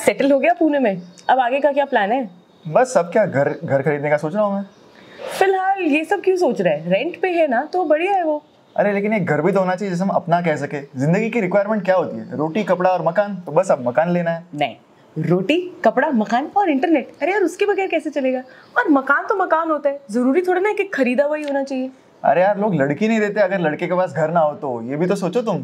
Settle हो गया पुणे में, अब आगे का क्या प्लान है? बस अब क्या, घर घर खरीदने का सोच रहा हूँ मैं। फिलहाल ये सब क्यों सोच रहा है? रेंट पे है ना, तो बढ़िया है वो। अरे लेकिन एक घर भी तो होना चाहिए जिसे हम अपना कह सके। जिंदगी की रिक्वायरमेंट क्या होती है? रोटी, कपड़ा और मकान। तो बस अब मकान लेना है। नहीं, रोटी, कपड़ा, मकान और इंटरनेट, अरे यार उसके बगैर कैसे चलेगा? और मकान तो मकान होता है, जरूरी थोड़ा ना कि खरीदा हुआ ही होना चाहिए। अरे यार, लोग लड़की नहीं देते अगर लड़के के पास घर ना हो तो। ये भी तो सोचो तुम।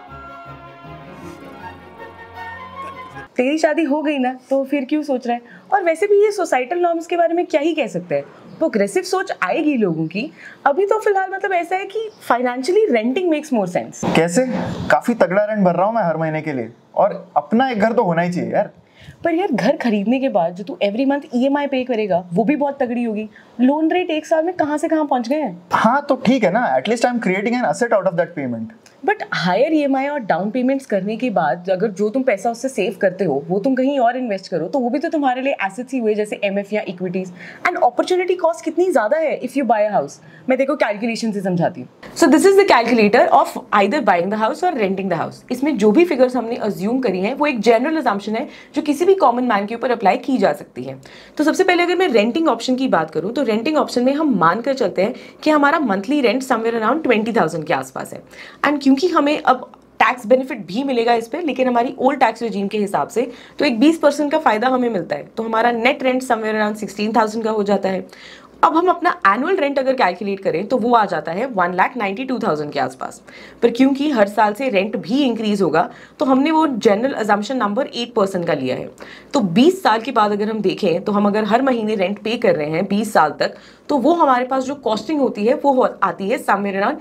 तेरी शादी हो गई ना, तो फिर क्यों सोच रहा है? और वैसे भी ये सोसाइटल नॉर्म्स के बारे में क्या ही कह सकते हैं, प्रोग्रेसिव सोच आएगी लोगों की। अभी तो फिलहाल मतलब ऐसा है कि financially renting makes more sense. कैसे? काफी तगड़ा रेंट भर रहा हूँ मैं हर महीने के लिए, और अपना एक घर तो होना ही चाहिए यार। पर यार घर खरीदने के बाद जो तू एवरी मंथ ईएमआई पे करेगा वो भी बहुत तगड़ी होगी। लोन रेट एक साल में कहाँ से कहाँ पहुंच गए हैं। हाँ तो ठीक है ना, at least I am creating an asset out of that payment. But higher EMI और डाउन पेमेंट्स करने के बाद अगर जो तुम पैसा उससे सेव करते हो वो तुम कहीं और इन्वेस्ट करो, तो वो भी तो तुम्हारे लिए एसेट्स ही हुए, जैसे एमएफ या इक्विटीज। एंड अपॉर्चुनिटी कॉस्ट कितनी ज्यादा है if you buy a house. मैं देखो कैलकुलेशन से समझाती हूँ। So this is the calculator of either buying the house और रेंटिंग द हाउस। इसमें जो भी फिगर्स हमने अज्यूम करी है वो एक जनरल अजम्पशन है जो किसी भी कॉमन मैन के ऊपर अप्लाई की जा सकती है। तो सबसे पहले अगर मैं रेंटिंग ऑप्शन की बात करूं, तो रेंटिंग ऑप्शन में हम मानकर चलते हैं कि हमारा मंथली रेंट समवेयर अराउंड 20,000 के आसपास है। एंड क्योंकि हमें अब टैक्स बेनिफिट भी मिलेगा इस पे, लेकिन हमारी ओल्ड टैक्स रेजीम के हिसाब से तो एक 20% का फायदा हमें मिलता है, तो हमारा नेट रेंट समवेयर अराउंड 16,000 का हो जाता है। अब हम अपना एनुअल रेंट अगर कैलकुलेट करें तो वो आ जाता है 1,92,000 के आसपास। पर क्योंकि हर साल से रेंट भी इंक्रीज होगा, तो हमने वो जनरल अजम्पशन नंबर 8% का लिया है। तो 20 साल के बाद अगर हम देखें तो हम अगर हर महीने रेंट पे कर रहे हैं 20 साल तक, तो वो हमारे पास जो कॉस्टिंग होती है वो आती है समवेयर अराउंड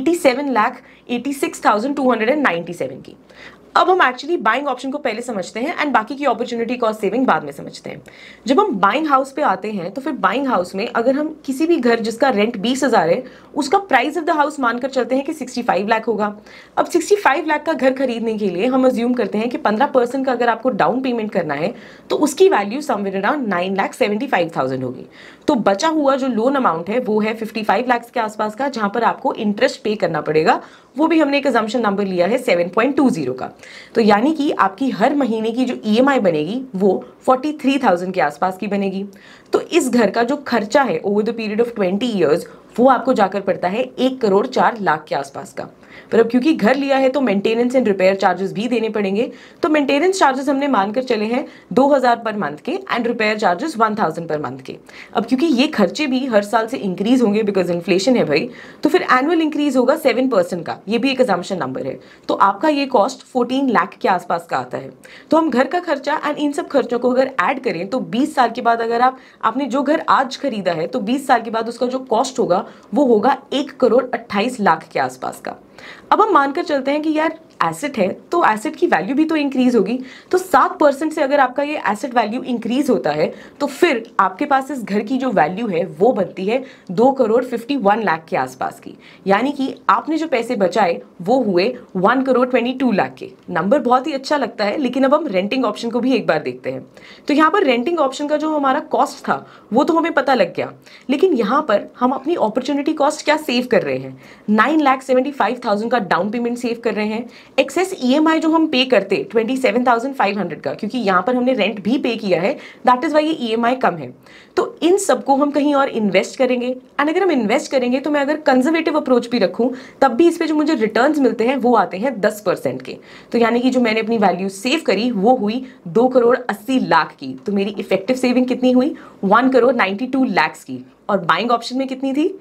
87,86,297 की। अब हम एक्चुअली बाइंग ऑप्शन को पहले समझते हैं एंड बाकी की अपॉर्चुनिटी कॉस्ट सेविंग बाद में समझते हैं। जब हम बाइंग हाउस पे आते हैं तो फिर बाइंग हाउस में अगर हम किसी भी घर जिसका रेंट 20,000 है, उसका प्राइस ऑफ द हाउस मानकर चलते हैं कि 65 लाख होगा। अब 65 लाख का घर खरीदने के लिए हम अज्यूम करते हैं कि 15% का अगर आपको डाउन पेमेंट करना है तो उसकी वैल्यू समवेयर अराउंड 9,75,000 होगी। तो बचा हुआ जो लोन अमाउंट है वो है 55 लाख के आसपास का, जहां पर आपको इंटरेस्ट पे करना पड़ेगा। वो भी हमने एक अजम्पशन नंबर लिया है 7.20 का। तो यानी कि आपकी हर महीने की जो ईएमआई बनेगी वो 43,000 के आसपास की बनेगी। तो इस घर का जो खर्चा है over the period of 20 years वो आपको जाकर पड़ता है 1,04,00,000 के आसपास का। पर अब क्योंकि घर लिया है तो मेंटेनेंस एंड रिपेयर चार्जेस भी देने पड़ेंगे। तो मेंटेनेंस चार्जेस हमने मानकर चले हैं 2,000 पर मंथ के and repair charges 1,000 per month के। अब क्योंकि ये खर्चे भी हर साल से इंक्रीज होंगे बिकॉज इन्फ्लेशन है भाई, तो फिर एनुअल इंक्रीज होगा 7% का। ये भी एक अजम्पशन नंबर है। तो आपका ये कॉस्ट 14 लाख के आसपास का आता है। तो हम घर का खर्चा एंड इन सब खर्चों को अगर ऐड करें तो 20 साल के बाद अगर आपने जो घर आज खरीदा है तो 20 साल के बाद उसका जो कॉस्ट होगा वो होगा 1,28,00,000 के आसपास का। अब हम मानकर चलते हैं कि यार एसेट है तो एसेट की वैल्यू भी तो इंक्रीज होगी। तो 7% से अगर आपका ये एसेट वैल्यू इंक्रीज होता है तो फिर आपके पास इस घर की जो वैल्यू है वो बनती है 2,51,00,000 के आसपास की। यानी कि आपने जो पैसे बचाए वो हुए 1,22,00,000 के। नंबर बहुत ही अच्छा लगता है, लेकिन अब हम रेंटिंग ऑप्शन को भी एक बार देखते हैं। तो यहाँ पर रेंटिंग ऑप्शन का जो हमारा कॉस्ट था वो तो हमें पता लग गया, लेकिन यहाँ पर हम अपनी अपॉर्चुनिटी कॉस्ट क्या सेव कर रहे हैं? 9,75,000 का डाउन पेमेंट सेव कर रहे हैं। एक्सेस ईएमआई जो हम पे करते 27,500 का, क्योंकि यहाँ पर हमने रेंट भी पे किया है, दैट इज वाई ये ईएमआई कम है। तो इन सबको हम कहीं और इन्वेस्ट करेंगे। एंड अगर हम इन्वेस्ट करेंगे तो मैं अगर कंजर्वेटिव अप्रोच भी रखूं तब भी इस पे जो मुझे रिटर्न्स मिलते हैं वो आते हैं 10% के। तो यानी कि जो मैंने अपनी वैल्यू सेव करी वो हुई 2,80,00,000 की। तो मेरी इफेक्टिव सेविंग कितनी हुई? 1,92,00,000 की। और बाइंग ऑप्शन में कितनी थी?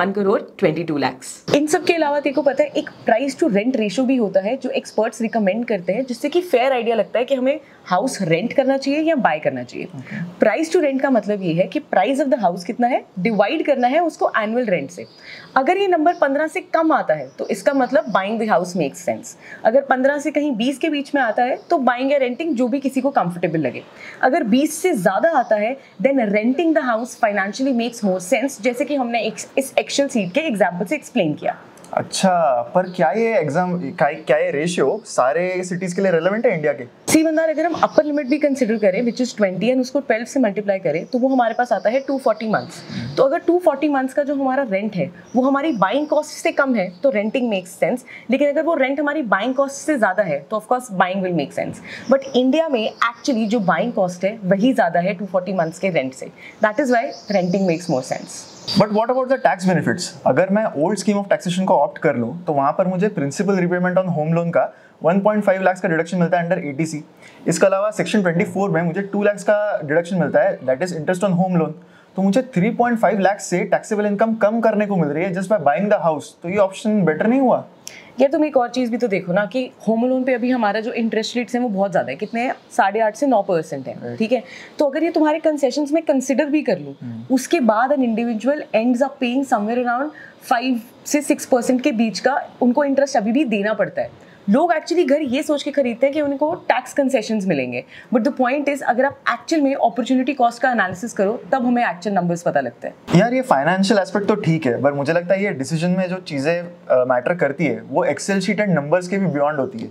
1,22,00,000। इन सब के अलावा तेको पता है एक प्राइस टू रेंट रेशो भी होता है जो एक्सपर्ट्स रिकमेंड करते हैं, जिससे कि फेयर आइडिया लगता है कि हमें हाउस रेंट करना चाहिए या बाय करना चाहिए। प्राइस टू रेंट का मतलब ये है कि प्राइस ऑफ द हाउस कितना है डिवाइड करना है उसको एनुअल रेंट से। अगर ये नंबर 15 से कम आता है तो इसका मतलब buying the house makes sense. अगर 15 से कहीं 20 के बीच में आता है तो बाइंग या रेंटिंग जो भी किसी को कंफर्टेबल लगे। अगर 20 से ज्यादा आता है then renting the house financially makes more sense, जैसे कि हमने इस एक्सेल शीट के एग्जांपल से एक्सप्लेन किया। अच्छा, पर क्या ये क्या ये रेशियो सारे सिटीज के लिए रेलेवेंट है इंडिया के? सी मंदार, अगर हम अपर लिमिट भी कंसिडर करें विच इज 20 एंड उसको 12 से मल्टीप्लाई करें तो वो हमारे पास आता है 240 मंथ्स। तो अगर 240 मंथ्स का जो हमारा रेंट है वो हमारी बाइंग कॉस्ट से कम है तो रेंटिंग मेक्स सेंस, लेकिन अगर वो रेंट हमारी बाइंग कॉस्ट से ज़्यादा है तो of course buying will make sense. But India में एक्चुअली जो बाइंग कॉस्ट है वही ज़्यादा है 240 मंथ्स के रेंट से, that is why renting makes more sense. But what about the tax benefits? अगर मैं ओल्ड स्कीम ऑफ टैक्सेशन को ऑप्ट कर लूँ तो वहाँ पर मुझे principal repayment on home loan का 1.5 लाख का डिडक्शन मिलता है अंडर ATC। इसके अलावा सेक्शन 24 में मुझे 2 लाख का डिडक्शन मिलता है, that is interest on home loan. तो मुझे 3.5 लाख से टैक्सेबल इनकम कम करने को मिल रही है just by buying the house. तो ये ऑप्शन बेटर नहीं हुआ? यार तुम एक और चीज़ भी तो देखो ना कि होम लोन पे अभी हमारा जो इंटरेस्ट रेट्स हैं वो बहुत ज़्यादा है, कितने हैं? 8.5 से 9% है, ठीक है। तो अगर ये तुम्हारे कंसेशंस में कंसिडर भी कर लूँ उसके बाद an individual ends up paying somewhere around 5 से 6% के बीच का उनको इंटरेस्ट अभी भी देना पड़ता है। लोग एक्चुअली घर ये सोच के खरीदते हैं कि उनको टैक्स कंसेशंस मिलेंगे, बट द पॉइंट इज अगर आप एक्चुअल में अपॉर्चुनिटी कॉस्ट का एनालिसिस करो तब हमें एक्चुअल नंबर्स पता लगते हैं। यार ये फाइनेंशियल एस्पेक्ट तो ठीक है, पर मुझे लगता है ये डिसीजन में जो चीज़ें मैटर करती है वो एक्सेल शीट एंड नंबर्स के भी बियॉन्ड होती है।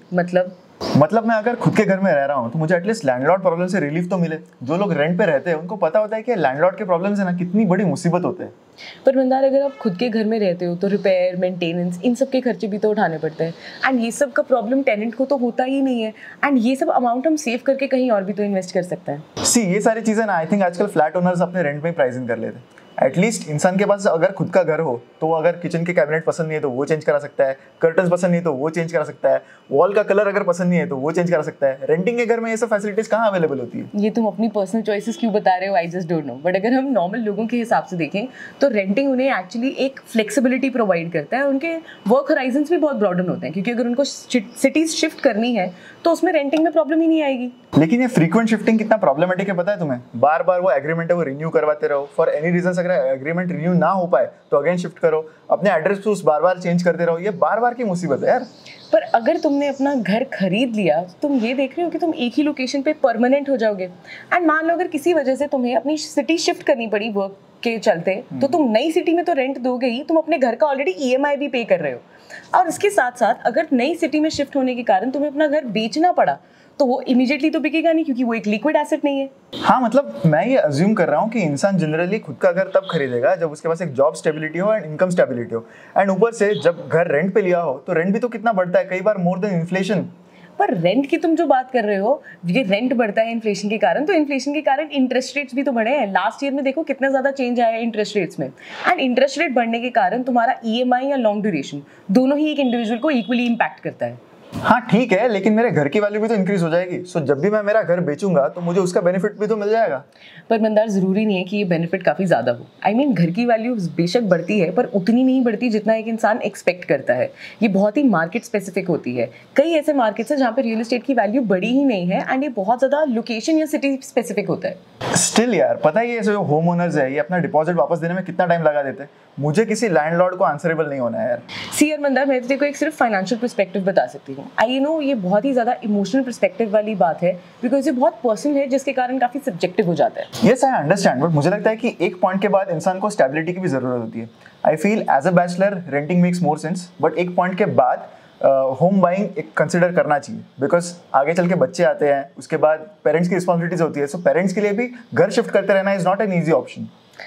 मतलब मैं अगर खुद के घर में रह रहा हूँ तो मुझे एटलीस्ट लैंडलॉर्ड प्रॉब्लम से रिलीफ तो मिले। जो लोग रेंट पे रहते हैं उनको पता होता है कि लैंडलॉर्ड के प्रॉब्लम्स है ना कितनी बड़ी मुसीबत होते हैं। पर मंदार, अगर आप खुद के घर में रहते हो तो रिपेयर, मेंटेनेंस, इन सब के खर्चे भी तो उठाने पड़ते हैं एंड ये सब का प्रॉब्लम टेनेंट को तो होता ही नहीं है एंड ये सब अमाउंट हम सेव करके कहीं और भी तो इन्वेस्ट कर सकते हैं। सी ये सारी चीज़ें ना आई थिंक आजकल फ्लैट ओनर्स अपने रेंट में प्राइसिंग कर लेते हैं। एटलीस्ट इंसान के पास अगर खुद का घर हो तो अगर किचन के कैबिनेट पसंद नहीं है तो वो चेंज करा सकता है, कर्टन्स पसंद नहीं है तो वो चेंज करा सकता है, वॉल का कलर अगर पसंद नहीं है तो वो चेंज करा सकता है। रेंटिंग के घर में ये सब फैसिलिटीज कहाँ अवेलेबल होती है? ये तुम अपनी पर्सनल चॉइसेस क्यों बता रहे हो, I just don't know. But अगर हम नॉर्मल लोगों के हिसाब से देखें तो रेंटिंग उन्हें एक्चुअली एक फ्लेक्सिबिलिटी प्रोवाइड करता है, उनके वर्क होराइजन्स भी बहुत ब्रॉडन होते हैं क्योंकि अगर उनको सिटीज शिफ्ट करनी है तो उसमें रेंटिंग में प्रॉब्लम ही नहीं आएगी। लेकिन ये फ्रीक्वेंट शिफ्टिंग कितना प्रॉब्लमेटिक है पता है तुम्हें? बार बार वो एग्रीमेंट है वो रिन्यू करवाते रहो, फॉर एनी रीजन अगर एग्रीमेंट रिन्यू ना हो पाए तो अगेन शिफ्ट करो, अपने एड्रेस प्रूफ बार बार चेंज करते रहो, ये बार बार की मुसीबत है यार। पर अगर तुमने अपना घर खरीद लिया तो तुम ये देख रहे हो कि तुम एक ही लोकेशन पे परमानेंट हो जाओगे एंड मान लो अगर किसी वजह से तुम्हें अपनी सिटी शिफ्ट करनी पड़ी वर्क के चलते तो तुम नई सिटी में तो रेंट दोगे ही, तुम अपने घर का ऑलरेडी EMI भी पे कर रहे हो और इसके साथ साथ अगर नई सिटी में शिफ्ट होने के कारण तुम्हें अपना घर बेचना पड़ा तो वो इमीडिएटली तो बिकेगा नहीं क्योंकि वो एक लिक्विड एसेट नहीं है। हाँ, मतलब मैं ये अज्यूम कर रहा हूँ कि इंसान जनरली खुद का घर तब खरीदेगा जब उसके पास एक जॉब स्टेबिलिटी हो एंड इनकम स्टेबिलिटी हो, एंड ऊपर से जब घर रेंट पे लिया हो तो रेंट भी तो कितना बढ़ता है, कई बार मोर देन इन्फ्लेशन। पर रेंट की तुम जो बात कर रहे हो, ये रेंट बढ़ता है इन्फ्लेशन के कारण, तो इन्फ्लेशन के कारण इंटरेस्ट रेट्स भी तो बढ़े हैं। लास्ट ईयर में देखो कितना ज्यादा चेंज आया है इंटरेस्ट रेट्स में, एंड इंटरेस्ट रेट बढ़ने के कारण तुम्हारा EMI या लॉन्ग ड्यूरेशन दोनों ही एक इंडिविजुअल को इक्वली इंपैक्ट करता है। हाँ ठीक है, लेकिन मेरे घर की वैल्यू भी तो इंक्रीज हो जाएगी, सो जब भी मैं मेरा घर बेचूंगा तो मुझे उसका बेनिफिट भी तो मिल जाएगा। पर मंदार, जरूरी नहीं है कि ये बेनिफिट काफी ज्यादा हो। आई मीन घर की वैल्यू बेशक बढ़ती है पर उतनी नहीं बढ़ती जितना एक इंसान एक्सपेक्ट करता है। ये बहुत ही मार्केट स्पेसिफिक होती है। कई ऐसे मार्केट्स हैं जहाँ पे रियल एस्टेट की वैल्यू बढ़ी ही नहीं है एंड ये बहुत ज्यादा लोकेशन या सिटी स्पेसिफिक होता है। स्टिल यार, पता है ये जो होम ओनर्स है ये अपना डिपॉजिट वापस देने में कितना टाइम लगा देते हैं। मुझे किसी लैंडलॉर्ड को आंसरेबल नहीं होना है यार। सी यार मंदार, मैं तेरे को एक सिर्फ फाइनेंशियल पर्सपेक्टिव बता सकती हूँ। आई नो ये बहुत ही ज्यादा इमोशनल पर्सपेक्टिव वाली बात है बिकॉज ये बहुत पर्सनल है जिसके कारण काफी सब्जेक्टिव हो जाता है। यस आई अंडरस्टैंड, बट मुझे लगता है कि एक पॉइंट के बाद इंसान को स्टेबिलिटी की भी जरूरत होती है। I feel as a bachelor renting makes more sense, but एक पॉइंट के बाद होम बाइंग एक कंसिडर करना चाहिए बिकॉज आगे चल के बच्चे आते हैं, उसके बाद पेरेंट्स की रिस्पॉन्सिबिलिटीज होती है। सो पेरेंट्स के लिए भी घर शिफ्ट करते रहना is not an easy option.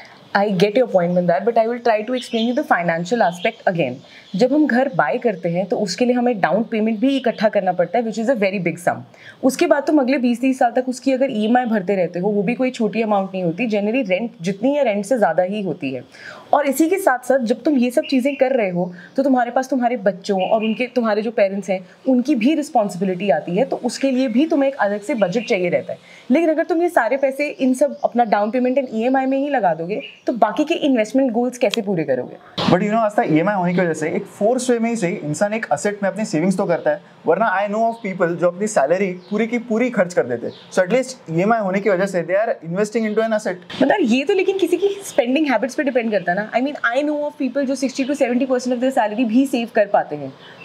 I get your point on that, but I will try to explain you the financial aspect again. जब हम घर बाय करते हैं तो उसके लिए हमें डाउन पेमेंट भी इकट्ठा करना पड़ता है which is a very big sum. उसके बाद तुम अगले 20-30 साल तक उसकी अगर EMI भरते रहते हो, वो भी कोई छोटी अमाउंट नहीं होती, जनरली रेंट जितनी है रेंट से ज़्यादा ही होती है। और इसी के साथ साथ जब तुम ये सब चीज़ें कर रहे हो तो तुम्हारे पास तुम्हारे बच्चों और उनके तुम्हारे जो पेरेंट्स हैं उनकी भी रिस्पॉन्सिबिलिटी आती है, तो उसके लिए भी तुम्हें एक अलग से बजट चाहिए रहता है। लेकिन अगर तुम ये सारे पैसे इन सब अपना डाउन पेमेंट एंड EMI में ही लगा दोगे तो बाकी के इन्वेस्टमेंट गोल्स कैसे पूरे करोगे? But you know Aastha, EMI होने की वजह से एक फोर्स वे में ही सही इंसान एक असेट में अपनी सेविंग्स तो करता है, वरना आई नो ऑफ पीपल जो अपनी सैलरी पूरी की पूरी खर्च कर देते हैं। सो एटलीस्ट EMI होने की वजह से they are investing into an asset. मतलब ये तो लेकिन किसी की स्पेंडिंग हैबिट्स पे डिपेंड करता है ना। I mean I know of people जो 60 to 70% ऑफ देयर सैलरी भी सेव कर पाते हैं,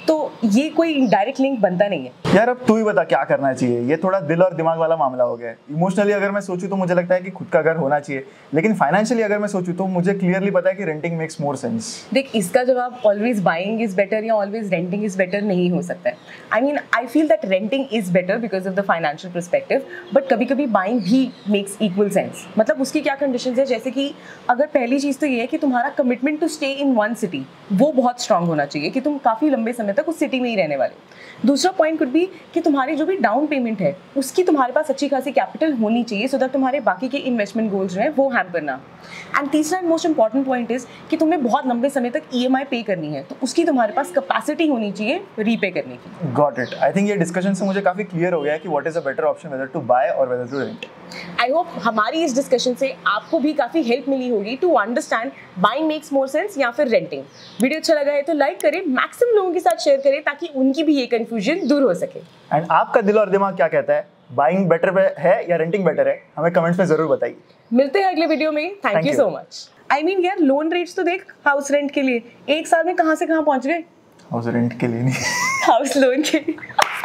तो ये कोई डायरेक्ट लिंक बनता नहीं है। यार अब तू ही बता क्या करना चाहिए, ये थोड़ा दिल और दिमाग वाला मामला हो गया है। इमोशनली अगर मैं सोचूं तो मुझे लगता है कि खुद का घर होना चाहिए, लेकिन फाइनेंशियली अगर मैं सोचूं तो मुझे क्लियरली पता है कि रेंटिंग मेक्स मोर सेंस। देख, इसका जवाब ऑलवेज बाइंग इज बेटर या ऑलवेज रेंटिंग इज बेटर नहीं हो सकता है। I mean I feel that renting is better because of the financial perspective, but कभी कभी बाइंग भी मेक्स इक्वल सेंस। मतलब उसकी क्या कंडीशंस है, जैसे कि अगर पहली चीज़ तो ये है कि तुम्हारा commitment to stay in one city वो बहुत स्ट्रांग होना चाहिए कि तुम काफ़ी लंबे समय तक उस सिटी में ही रहने वाले हो। दूसरा पॉइंट कुड भी कि तुम्हारी जो भी डाउन पेमेंट है उसकी तुम्हारे पास अच्छी खासी कैपिटल होनी चाहिए सो दैट तुम्हारे बाकी के इन्वेस्टमेंट गोल्स जो हैं वो हैम्पर ना। एंड तीसरा and most important point is कि तुम्हें बहुत लंबे समय तक EMI पे करनी है, तो उसकी तुम्हारे पास कैपेसिटी होनी चाहिए रीपे करने की। Got it. आई थिंक ये डिस्कशन से मुझे काफी क्लियर हो गया है कि what is a better option, whether to buy और whether to rent. I hope हमारी इस डिस्कशन से आपको भी काफी हेल्प मिली होगी to understand buying makes more sense या फिर रेंटिंग। वीडियो अच्छा लगा है तो लाइक करें, मैक्सिमम लोगों के साथ शेयर करें ताकि उनकी भी ये कंफ्यूजन दूर हो सके। एंड आपका दिल और दिमाग क्या कहता है, बाइंग बेटर है या रेंटिंग बेटर है, हमें कमेंट्स में जरूर बताइए। मिलते हैं अगले वीडियो में। Thank you so much. I mean यार, लोन रेट्स तो देख हाउस रेंट के लिए एक साल में कहाँ से कहाँ पहुंच गए। हाउस रेंट के लिए नहीं, हाउस लोन के लिए।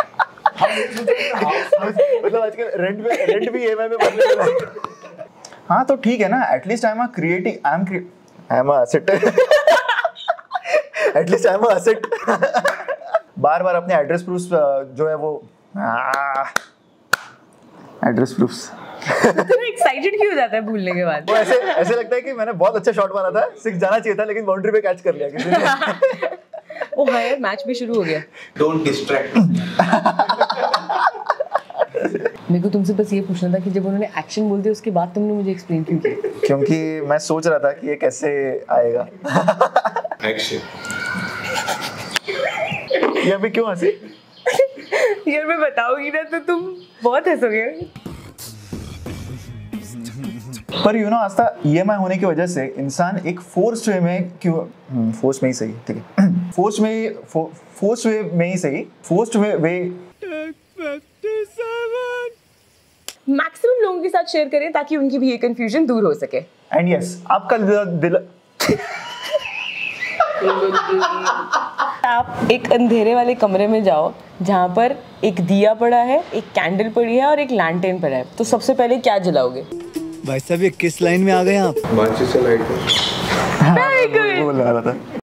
मतलब आजकल रेंट भी EMI में भरने लगा है। हाँ तो ठीक है ना, at least I am a asset. At least I am a asset. बार बार अपने एड्रेस प्रूफ्स जो है वो एड्रेस प्रूफ्स तो एक्साइटेड क्यों हो जाता है भूलने के बाद? वो ऐसे लगता है कि मैंने बहुत अच्छा शॉट मारा था, 6 जाना चाहिए था लेकिन बाउंड्री पे कैच कर लिया किसी ने। ओ हाय, मैच भी शुरू हो गया। Don't distract. मेरे को तुमसे बस ये पूछना था कि जब उन्होंने एक्शन बोल दिया उसके बाद तुमने मुझे एक्सप्लेन क्यों किया? क्योंकि मैं सोच रहा था कि ये कैसे आएगा। एक्शन। ये अभी क्यों हंसी? यार मैं बताऊंगी ना तो तुम बहुत हंसोगे। पर यू नो आस्था, EMI होने की वजह से इंसान एक फोर्स्ड वे में फोर्स्ड में ही सही, ठीक है, फोर्स्ड वे मैक्सिमम लोगों के साथ शेयर करें ताकि उनकी भी ये कंफ्यूजन दूर हो सके। एंड यस, आपका दिल आप एक अंधेरे वाले कमरे में जाओ जहाँ पर एक दिया पड़ा है, एक कैंडल पड़ी है और एक लैंटर्न पड़ा है, तो सबसे पहले क्या जलाओगे? भाई साहब ये किस लाइन में आ गए आप? माचिस से लाइट। Very good. बोल रहा था।